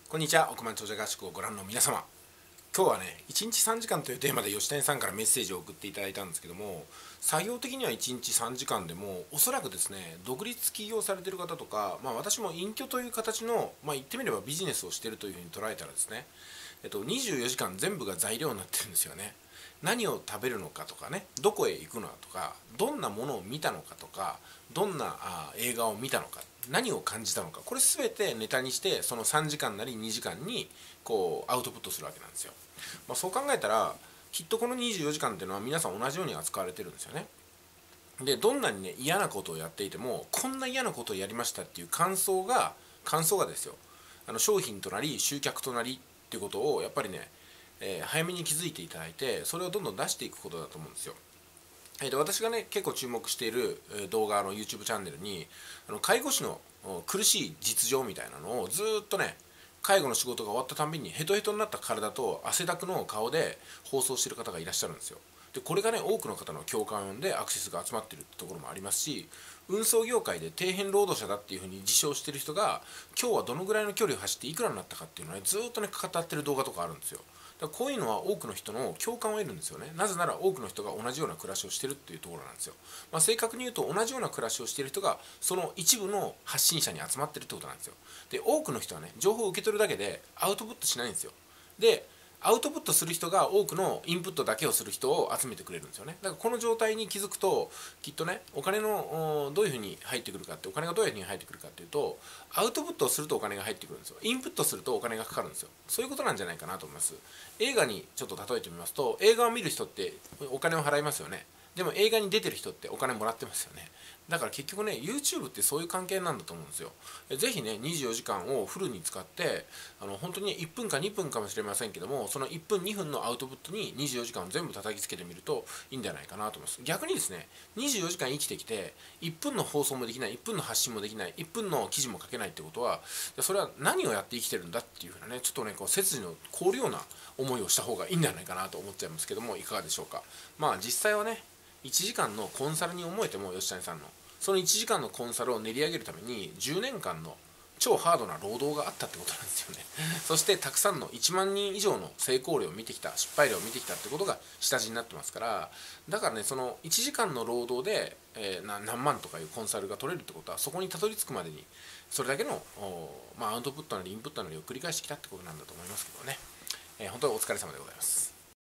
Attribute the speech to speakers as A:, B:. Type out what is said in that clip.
A: こんにちは。億万長者合宿をご覧の皆様、今日はね、1日3時間というテーマで吉谷さんからメッセージを送っていただいたんですけども、作業的には1日3時間でも、おそらくですね、独立起業されている方とか、私も隠居という形の、言ってみればビジネスをしているというふうに捉えたらですね、24時間全部が材料になってるんですよね。何を食べるのかとかね、どこへ行くのかとか、どんなものを見たのかとか、どんな映画を見たのか、何を感じたのか、これ全てネタにして、その3時間なり2時間にこうアウトプットするわけなんですよ。そう考えたら、きっとこの24時間っていうのは皆さん同じように扱われてるんですよね。で、どんなにね、嫌なことをやっていても、こんな嫌なことをやりましたっていう感想がですよ、商品となり集客となりっていうことをやっぱりね、早めに気づいていただいて、それをどんどん出していくことだと思うんですよ。で、私がね結構注目している動画の YouTube チャンネルに、介護士の苦しい実情みたいなのをずっとね、介護の仕事が終わったたんびにヘトヘトになった体と汗だくの顔で放送している方がいらっしゃるんですよ。で、これがね、多くの方の共感を呼んでアクセスが集まっているところもありますし、運送業界で底辺労働者だっていうふうに自称している人が、今日はどのぐらいの距離を走っていくらになったかっていうのをね、ずっとね語ってる動画とかあるんですよ。だからこういうのは多くの人の共感を得るんですよね。なぜなら多くの人が同じような暮らしをしているっていうところなんですよ。正確に言うと、同じような暮らしをしている人がその一部の発信者に集まってるってことなんですよ。で、多くの人はね、情報を受け取るだけでアウトプットしないんですよ。で、アウトプットする人が多くのインプットだけをする人を集めてくれるんですよね。だからこの状態に気づくと、きっとね、お金のどういうふうに入ってくるかって、お金がどういうふうに入ってくるかっていうと、アウトプットをするとお金が入ってくるんですよ。インプットするとお金がかかるんですよ。そういうことなんじゃないかなと思います。映画にちょっと例えてみますと、映画を見る人ってお金を払いますよね。でも映画に出てる人ってお金もらってますよね。だから結局ね、 YouTube ってそういう関係なんだと思うんですよ。ぜひね、24時間をフルに使って、本当に1分か2分かもしれませんけども、その1分2分のアウトプットに24時間を全部叩きつけてみるといいんじゃないかなと思います。逆にですね、24時間生きてきて1分の放送もできない、1分の発信もできない、1分の記事も書けないってことは、それは何をやって生きてるんだっていうふうなね、ちょっとね、こう背筋の凍るような思いをした方がいいんじゃないかなと思っちゃいますけども、いかがでしょうか。実際はね、1時間のコンサルに思えても、吉谷さんのその1時間のコンサルを練り上げるために10年間の超ハードな労働があったってことなんですよね。そしてたくさんの1万人以上の成功例を見てきた、失敗例を見てきたってことが下地になってますから、だからね、その1時間の労働で、何万とかいうコンサルが取れるってことは、そこにたどり着くまでにそれだけのアウトプットなりインプットなりを繰り返してきたってことなんだと思いますけどね。本当にお疲れ様でございます。